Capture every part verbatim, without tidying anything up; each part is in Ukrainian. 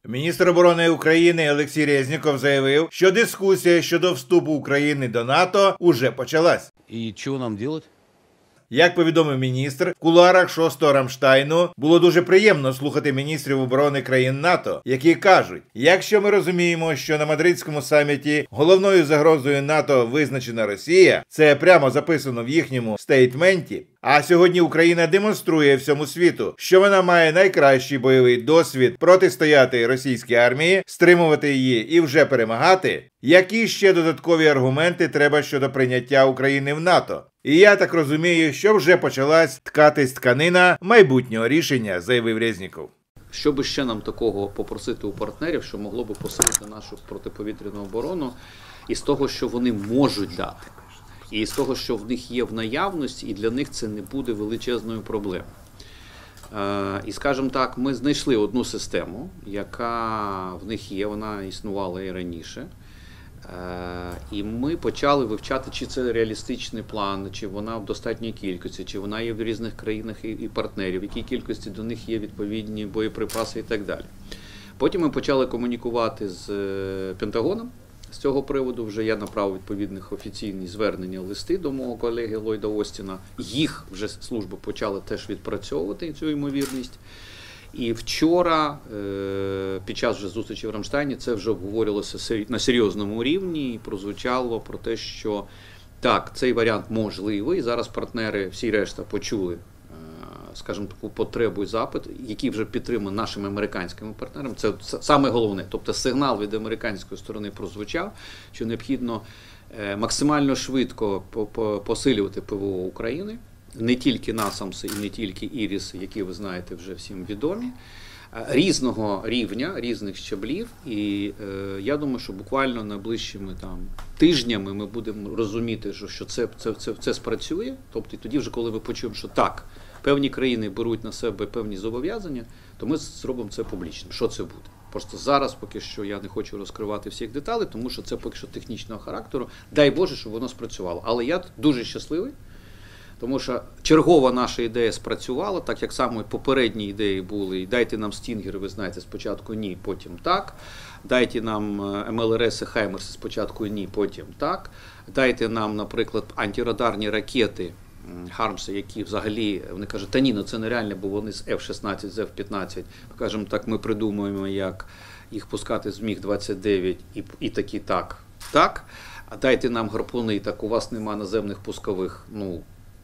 Міністр оборони України Олексій Резніков заявив, що дискусія щодо вступу України до НАТО уже почалась. І що нам робити? Як повідомив міністр, в кулуарах шостого Рамштайну було дуже приємно слухати міністрів оборони країн НАТО, які кажуть, якщо ми розуміємо, що на Мадридському саміті головною загрозою НАТО визначена Росія, це прямо записано в їхньому стейтменті, а сьогодні Україна демонструє всьому світу, що вона має найкращий бойовий досвід протистояти російській армії, стримувати її і вже перемагати, які ще додаткові аргументи треба щодо прийняття України в НАТО? І я так розумію, що вже почалась ткатись тканина майбутнього рішення, заявив Резніков. Що би ще нам такого попросити у партнерів, що могло би посилити нашу протиповітряну оборону, із того, що вони можуть дати, і з того, що в них є в наявності, і для них це не буде величезною проблемою. І, скажімо так, ми знайшли одну систему, яка в них є, вона існувала і раніше. І ми почали вивчати, чи це реалістичний план, чи вона в достатній кількості, чи вона є в різних країнах і партнерів, в якій кількості до них є відповідні боєприпаси і так далі. Потім ми почали комунікувати з Пентагоном з цього приводу. Вже я направив відповідних офіційні звернення, листи до мого колеги Ллойда Остіна. Їх вже служби почали теж відпрацьовувати, цю ймовірність. І вчора, під час вже зустрічі в Рамштайні, це вже обговорювалося на серйозному рівні і прозвучало про те, що так, цей варіант можливий. Зараз партнери, всі решта, почули, скажімо, таку потребу і запит, який вже підтриманий нашими американськими партнерами. Це саме головне. Тобто сигнал від американської сторони прозвучав, що необхідно максимально швидко посилювати ПВО України. Не тільки насамси і не тільки іріси, які ви знаєте вже всім відомі, різного рівня, різних щаблів. І е, я думаю, що буквально найближчими там тижнями ми будемо розуміти, що це, це, це, це спрацює. Тобто і тоді вже, коли ми почуємо, що так, певні країни беруть на себе певні зобов'язання, то ми зробимо це публічно. Що це буде? Просто зараз поки що я не хочу розкривати всіх деталей, тому що це поки що технічного характеру. Дай Боже, щоб воно спрацювало. Але я дуже щасливий. Тому що чергова наша ідея спрацювала, так як саме попередні ідеї були, дайте нам стінгери, ви знаєте, спочатку ні, потім так, дайте нам ем ел ер ес і Хаймерси, спочатку ні, потім так, дайте нам, наприклад, антирадарні ракети Хармси, які взагалі, вони кажуть, та ні, ну це нереально, бо вони з еф шістнадцять, з еф п'ятнадцять, скажімо так, ми придумуємо, як їх пускати з міг двадцять дев'ять і, і такі так, так, а дайте нам гарпуни, так у вас нема наземних пускових, ну,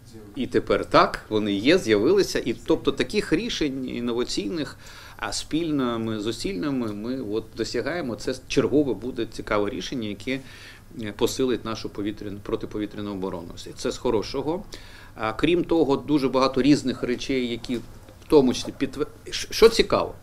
і тепер так, вони є, з'явилися. І тобто таких рішень інноваційних, а спільними зусиллями ми от досягаємо. Це чергове буде цікаве рішення, яке посилить нашу повітряну, протиповітряну оборону. Це з хорошого. А, крім того, дуже багато різних речей, які в тому числі підтверджують. Що цікаво?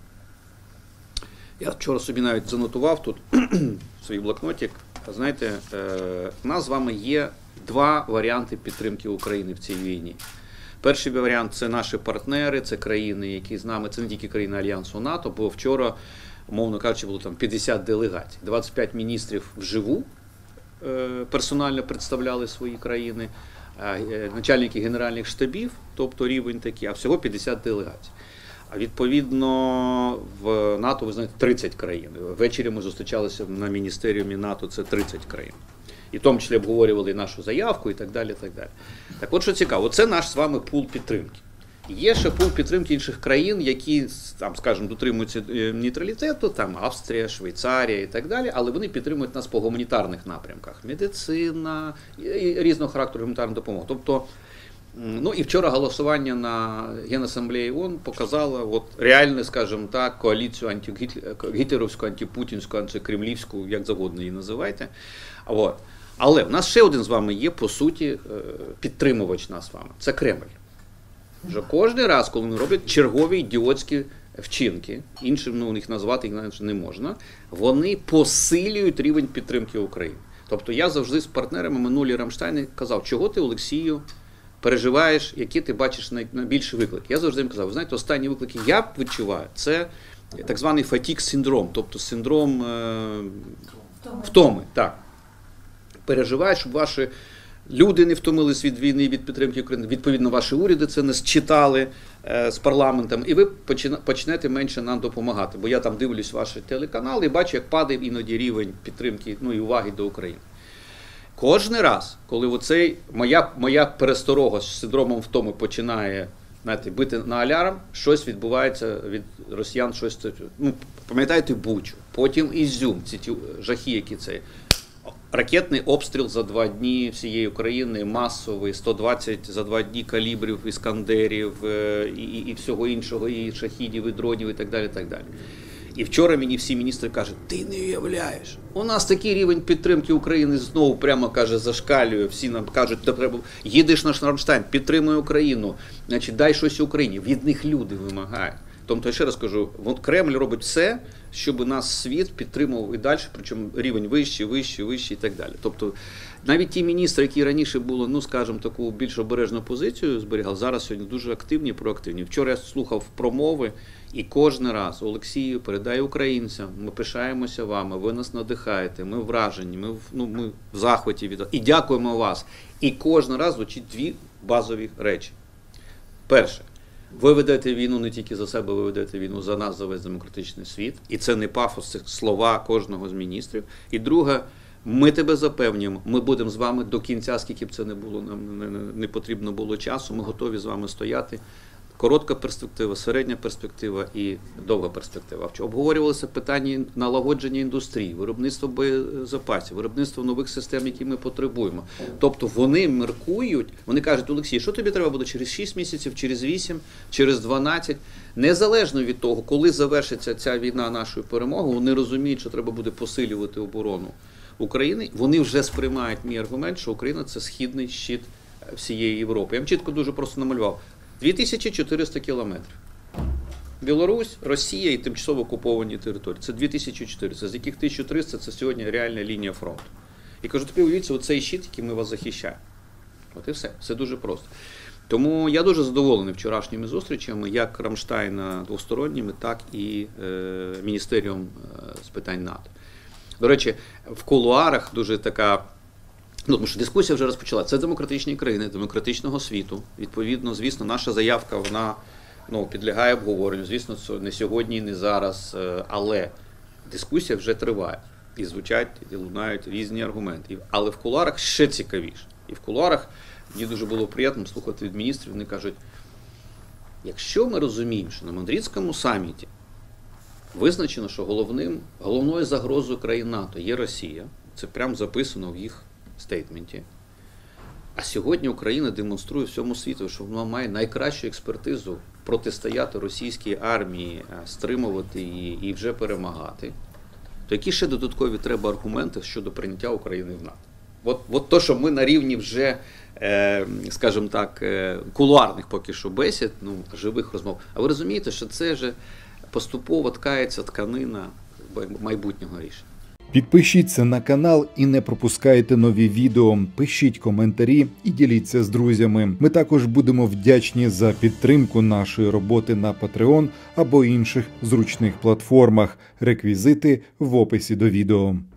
Я вчора собі навіть занотував тут свій блокнотик. Знаєте, у нас з вами є два варіанти підтримки України в цій війні. Перший варіант – це наші партнери, це країни, які з нами, це не тільки країни Альянсу НАТО, бо вчора, умовно кажучи, було там п'ятдесят делегацій. двадцять п'ять міністрів вживу персонально представляли свої країни, начальники генеральних штабів, тобто рівень такий, а всього п'ятдесят делегацій. А відповідно в НАТО, ви знаєте, тридцять країн. Ввечері ми зустрічалися на міністеріумі НАТО, це тридцять країн. І в тому числі обговорювали нашу заявку і так далі. Так далі. Так от, що цікаво, це наш з вами пул підтримки. Є ще пул підтримки інших країн, які, там, скажімо, дотримуються нейтралітету, там Австрія, Швейцарія і так далі, але вони підтримують нас по гуманітарних напрямках. Медицина, різного характеру гуманітарна допомога. Тобто, ну і вчора голосування на Генасамблеї ООН показало от реальну, скажімо так, коаліцію антигітлерівську, антипутінську, антикремлівську, як завгодно її називайте. От. Але в нас ще один з вами є, по суті, підтримувач нас з вами. Це Кремль. Вже кожен раз, коли вони роблять чергові ідіотські вчинки, іншим ну, їх назвати інакше не можна, вони посилюють рівень підтримки України. Тобто я завжди з партнерами минулі Рамштайни казав, чого ти, Олексію, переживаєш, які ти бачиш найбільші виклики. Я завжди їм казав, ви знаєте, останні виклики я відчуваю, це так званий фатік-синдром, тобто синдром е, втоми. Так. Переживають, щоб ваші люди не втомились від війни, від підтримки України, відповідно, ваші уряди це не считали, з парламентом, і ви почнете менше нам допомагати. Бо я там дивлюсь ваші телеканали і бачу, як падає іноді рівень підтримки, ну і уваги до України. Кожен раз, коли оцей, моя, моя пересторога з синдромом втоми починає, знаєте, бити на алярм, щось відбувається від росіян, щось, ну, пам'ятаєте, Бучу, потім Ізюм, ці ті жахи, які це. Ракетний обстріл за два дні всієї України, масовий, сто двадцять за два дні калібрів, іскандерів і, і, і всього іншого, і шахідів, і дронів, і так далі, так далі. І вчора мені всі міністри кажуть, ти не уявляєш, у нас такий рівень підтримки України знову прямо, каже, зашкалює, всі нам кажуть, треба, їдеш на Рамштайн, підтримуй Україну, значить, дай щось Україні, від них люди вимагають. Тобто, я ще раз кажу, Кремль робить все, щоб нас світ підтримував і далі, причому рівень вищий, вищий, вищий і так далі. Тобто, навіть ті міністри, які раніше були, ну, скажімо, таку більш обережну позицію зберігали, зараз сьогодні дуже активні, проактивні. Вчора я слухав промови, і кожен раз Олексію передає українцям, ми пишаємося вами, ви нас надихаєте, ми вражені, ми, ну, ми в захваті від вас, і дякуємо вас. І кожен раз звучить дві базові речі. Перше. Ви ведете війну не тільки за себе, ви ведете війну за нас, за весь демократичний світ. І це не пафос, це слова кожного з міністрів. І друге, ми тебе запевнюємо, ми будемо з вами до кінця, скільки б це не було, нам не, не, не потрібно було часу, ми готові з вами стояти. Коротка перспектива, середня перспектива і довга перспектива. Обговорювалися питання налагодження індустрії, виробництво боєзапасів, виробництво нових систем, які ми потребуємо. Тобто вони міркують, вони кажуть, Олексій, що тобі треба буде через шість місяців, через вісім, через дванадцять. Незалежно від того, коли завершиться ця війна нашою перемогою, вони розуміють, що треба буде посилювати оборону України. Вони вже сприймають мій аргумент, що Україна – це східний щит всієї Європи. Я вам чітко дуже просто намалював. дві тисячі чотириста кілометрів. Білорусь, Росія і тимчасово окуповані території. Це дві тисячі чотириста, з яких тисяча триста – це сьогодні реальна лінія фронту. І кажу, тепер уявіться, оцей щит, який ми вас захищаємо. От і все. Все дуже просто. Тому я дуже задоволений вчорашніми зустрічами, як Рамштайна двосторонніми, так і е, Міністеріум з питань НАТО. До речі, в кулуарах дуже така... Ну, тому що дискусія вже розпочала. Це демократичні країни, демократичного світу. Відповідно, звісно, наша заявка, вона, ну, підлягає обговоренню. Звісно, це не сьогодні, не зараз, але дискусія вже триває. І звучать, і лунають різні аргументи. Але в кулуарах ще цікавіше. І в кулуарах мені дуже було приємно слухати від міністрів. Вони кажуть, якщо ми розуміємо, що на Мадридському саміті визначено, що головним, головною загрозою країн НАТО є Росія, це прямо записано в їх стейтменті. А сьогодні Україна демонструє всьому світу, що вона має найкращу експертизу протистояти російській армії, стримувати її і вже перемагати. То які ще додаткові треба аргументи щодо прийняття України в НАТО? От, от то, що ми на рівні вже, е, скажімо так, е, кулуарних поки що бесід, ну, живих розмов. А ви розумієте, що це вже поступово ткається тканина майбутнього рішення. Підпишіться на канал і не пропускайте нові відео, пишіть коментарі і діліться з друзями. Ми також будемо вдячні за підтримку нашої роботи на Patreon або інших зручних платформах. Реквізити в описі до відео.